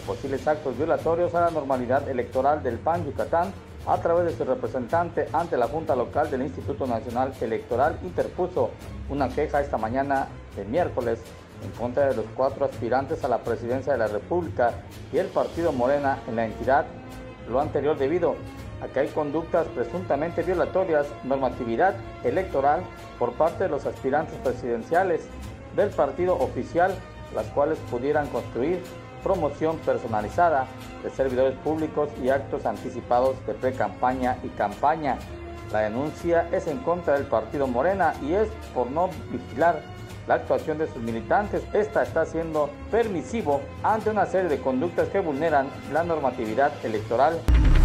posibles actos violatorios a la normalidad electoral del PAN Yucatán, a través de su representante ante la Junta Local del Instituto Nacional Electoral, interpuso una queja esta mañana de miércoles en contra de los 4 aspirantes a la presidencia de la República y el partido Morena en la entidad. Lo anterior debido a que hay conductas presuntamente violatorias, normatividad electoral por parte de los aspirantes presidenciales del partido oficial, las cuales pudieran constituir promoción personalizada de servidores públicos y actos anticipados de pre-campaña y campaña. La denuncia es en contra del partido Morena y es por no vigilar la actuación de sus militantes. Esta está siendo permisivo ante una serie de conductas que vulneran la normatividad electoral.